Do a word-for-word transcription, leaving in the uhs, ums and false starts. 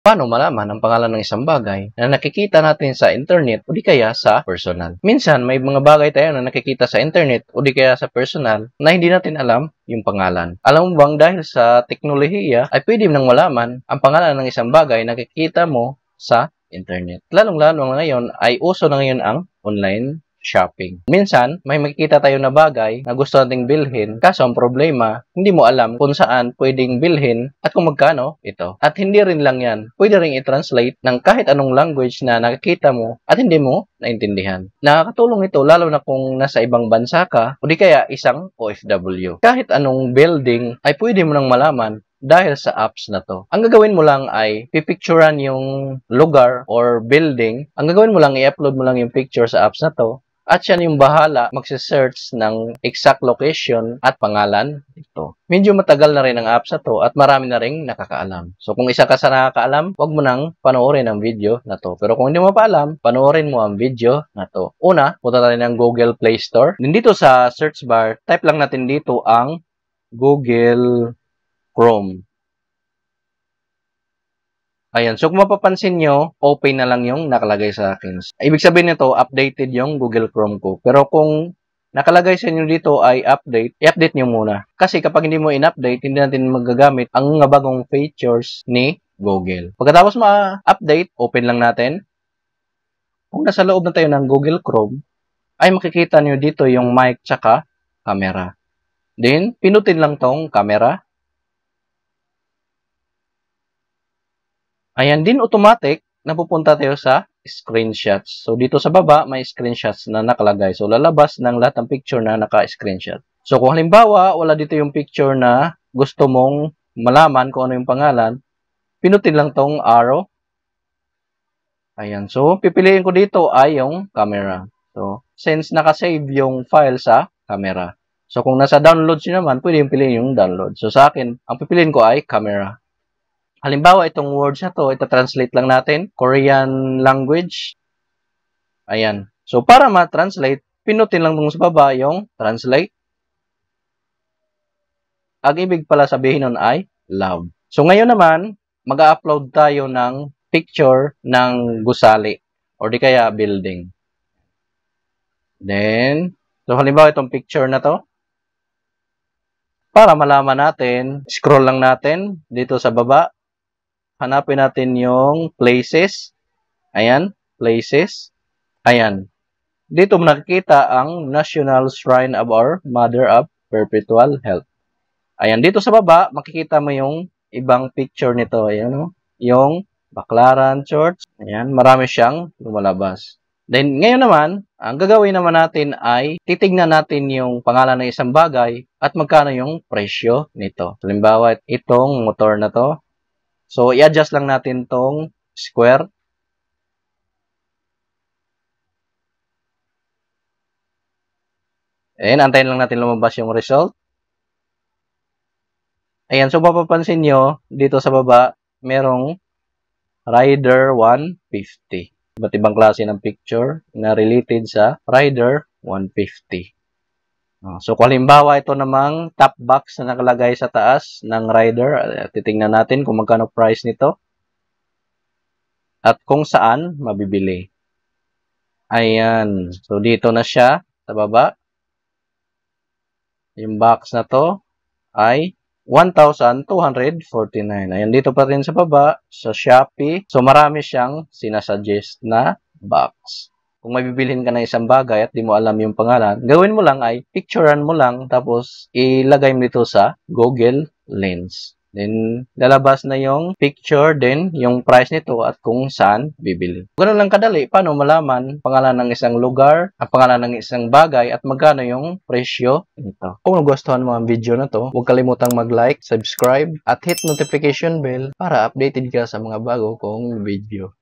Paano malaman ang pangalan ng isang bagay na nakikita natin sa internet o di kaya sa personal? Minsan, may mga bagay tayo na nakikita sa internet o di kaya sa personal na hindi natin alam yung pangalan. Alam mo bang dahil sa teknolohiya ay pwede nang malaman ang pangalan ng isang bagay na nakikita mo sa internet. Lalong-lalo ngayon ay uso na ngayon ang online shopping. Minsan, may makikita tayo na bagay na gusto nating bilhin, kaso ang problema, hindi mo alam kung saan pwedeng bilhin at kung magkano ito. At hindi rin lang yan, pwede rin i-translate ng kahit anong language na nakikita mo at hindi mo naintindihan. Nakakatulong ito lalo na kung nasa ibang bansa ka o di kaya isang O F W. Kahit anong building ay pwede mo nang malaman dahil sa apps na to. Ang gagawin mo lang ay pipicturean yung lugar or building. Ang gagawin mo lang, i-upload mo lang yung picture sa apps na to. At siya yung bahala magse-search ng exact location at pangalan ito. Medyo matagal na rin ang apps na to at marami na rin nakakaalam. So kung isa ka sa nakakaalam, huwag mo nang panoorin ang video na to. Pero kung hindi mo pa alam, panoorin mo ang video na to. Una, punta tayo ng Google Play Store. Dito sa search bar, type lang natin dito ang Google Chrome. Ayan. So, kung mapapansin nyo, open na lang yung nakalagay sa akin. Ibig sabihin nito, updated yung Google Chrome ko. Pero kung nakalagay sa inyo dito ay update, i-update nyo muna. Kasi kapag hindi mo in-update, hindi natin magagamit ang mga bagong features ni Google. Pagkatapos ma-update, open lang natin. Kung nasa loob na tayo ng Google Chrome, ay makikita nyo dito yung mic tsaka camera. Then, pinutin lang tong camera. Ayan, din automatic, napupunta tayo sa screenshots. So, dito sa baba, may screenshots na nakalagay. So, lalabas ng lahat ng picture na naka-screenshot. So, kung halimbawa, wala dito yung picture na gusto mong malaman kung ano yung pangalan, pinutin lang tong arrow. Ayan. So, pipiliin ko dito ay yung camera. So, since nakasave yung file sa camera. So, kung nasa downloads nyo naman, pwede yung piliin yung download. So, sa akin, ang pipiliin ko ay camera. Halimbawa, itong words na to, ita-translate lang natin. Korean language. Ayan. So, para ma-translate, pinutin lang mong sa baba yung translate. Ang ibig pala sabihin nun ay love. So, ngayon naman, mag-upload tayo ng picture ng gusali or di kaya building. Then, so halimbawa itong picture na to. Para malaman natin, scroll lang natin dito sa baba. Hanapin natin yung places. Ayan, places. Ayan. Dito mo nakikita ang National Shrine of Our Mother of Perpetual Health. Ayan, dito sa baba, makikita mo yung ibang picture nito. Ayan, no? Yung Baclaran Church. Ayan, marami siyang lumalabas. Then, ngayon naman, ang gagawin naman natin ay titignan natin yung pangalan ng isang bagay at magkano yung presyo nito. Halimbawa, itong motor na to. So, i-adjust lang natin tong square. And, antayin lang natin lumabas yung result. Ayan, so mapapansin nyo, dito sa baba, merong Rider one fifty. Iba't ibang klase ng picture na related sa Rider one fifty. So, kung halimbawa ito namang top box na nakalagay sa taas ng rider, titingnan natin kung magkano price nito at kung saan mabibili. Ayan. So, dito na siya sa baba. Yung box na to ay one thousand two hundred forty-nine. Ayan, dito pa rin sa baba, sa Shopee. So, marami siyang sinasuggest na box. Kung may bibilhin ka ng isang bagay at di mo alam yung pangalan, gawin mo lang ay picturean mo lang tapos ilagay mo dito sa Google Lens. Then, lalabas na yung picture din, yung price nito at kung saan bibili. Ganun lang kadali, paano malaman pangalan ng isang lugar, ang pangalan ng isang bagay at magkano yung presyo nito. Kung nagustuhan mo ang video na to, huwag kalimutang mag-like, subscribe at hit notification bell para updated ka sa mga bago kong video.